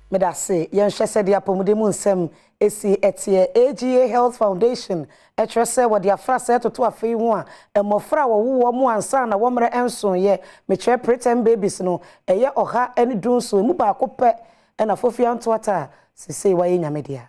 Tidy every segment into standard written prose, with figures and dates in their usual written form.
Medase yen hwese de Apomuden mu nsem esi etie AGA Health Foundation etrese wo de afrase toto afei ho a emofra wo mu ansa na wo mre enson ye meche Preterm Babies no eye oha eni dunso mu ba ko pe na fofia ntwata sisi wa ye nyamedia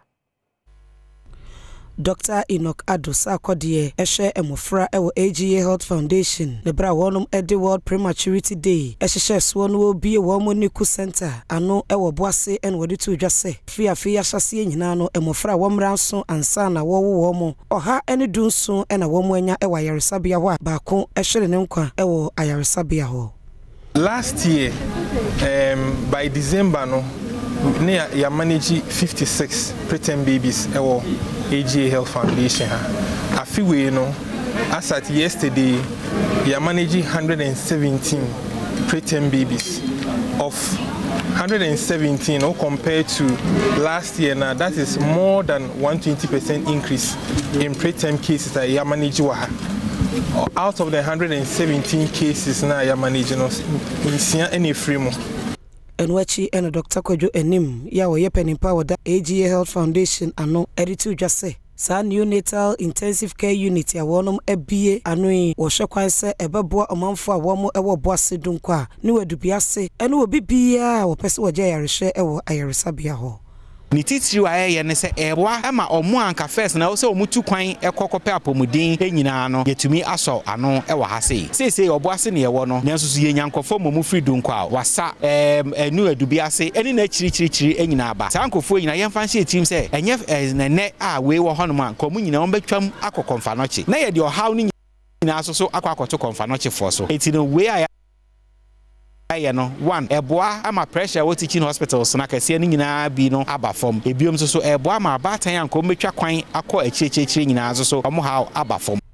Dr. Enoch Ados akodie ehwe emofra ewo AGA Health Foundation ne bra wonum edi World Prematurity Day ehye so no obi wo mo niku center ano ewo boase en wodi to dwase fia hyase nyina no emofra wo mranso ansa na wo mo oha eni dunso na wo mo anya ewo ayaresabia ho ba ko ehwere ne nkwa ewo ayaresabia ho. Last year by December no ya manage 56 preterm babies ewo AGA Health Foundation afiwe no as at yesterday ya manage 117 preterm babies of 117 compared to last year. Now that is more than 120% increase in preterm cases that ya manage out of the 117 cases now ya manage no in any frame. Enwachi and Dr. Kojo enim ya wo yepenimpa wo da AGA Health Foundation ano editu dwase sa neonatal intensive care unit ya wonom ebie anoi wo hwekwan se ebebo omanfo a wo mo ewo boase dunkwa ni wadubiase ene obi bia wo pese wo je yarehwe ewo ayaresabia ho. Ni titiri wa ye ne se eboa ama omo anka first na wo se omutu kwan ekokope apomuden enyina no yetumi aso ano e wa ha sei oboase ne ye wo no nanso so ye nyankofo momu freedom kwa wasa enu adubiase eni na chiri enyina aba sa ankofo enyina ye mfa hye team se enye nene a we wo hono ma komu nyina won betwam akokonfa noche na ye de ohaw ni nyina so akwakoto konfa noche fo so enti no we a no one eboa ama pressure wo teaching hospitals na kase ni nyina bi no aba form ebiom so eboa ma abatan anko metwa kwan akọ echichiri nyina so omo ha aba form